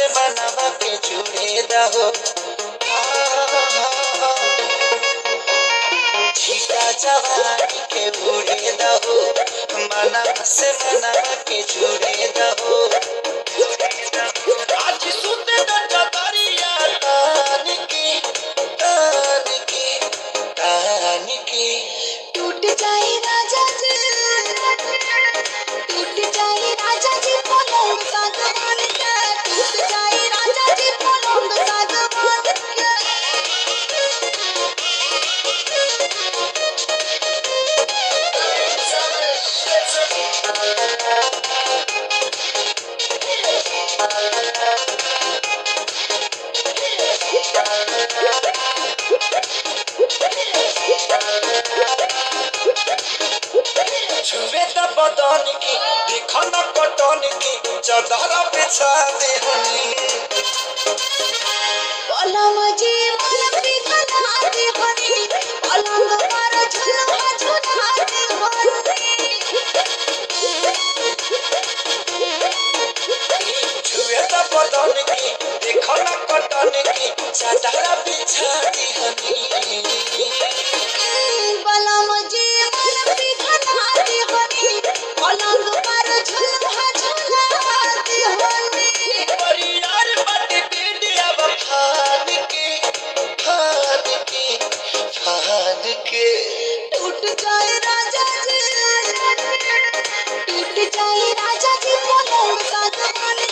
से मनवा के जुड़े दहो छीटा जवानी के उड़े दहो मनवा से मनवा के जुड़े दहो आज सुते न चतरिया तान की टूट जाए राजा जी पलंग सागवान के टूट जाए राजा जी पलंग सागवान के छुए त बदन की देखो न कटन की चदर बिछा दे पलंग जी मन पिघला दे हनी पलंग पर झुलवा झुला दे छुए त बदन की देखो न कटन की चदर बिछा दे पलंग जी मन पिघला दे हनी पलंग पर झुलवा झुला दे हनी परियार बट बिंदिया फान के टूट जाए राजा जी पलंग सागवान